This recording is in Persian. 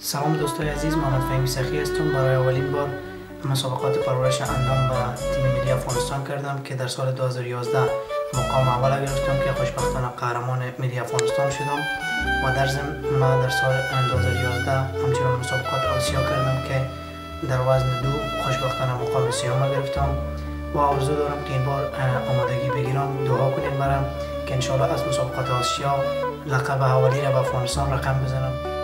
سلام دوستای عزیز، محمد فهیمی سخی هستم. برای اولین بار مسابقات پرورش اندام به تیم ملی افغانستان کردم که در سال 2011 مقام اول گرفتم که خوشبختانه قهرمان ملی افغانستان شدم و در ضمن ما در سال 2011 همچنین مسابقات آسیا کردم که در وزن دو خوشبختانه مقام سیام گرفتم و آرزو دارم که این بار آمادگی بگیرم. دعا کنید برام که انشالله از مسابقات آسیا لقب اولی را به افغانستان رقم بزنم.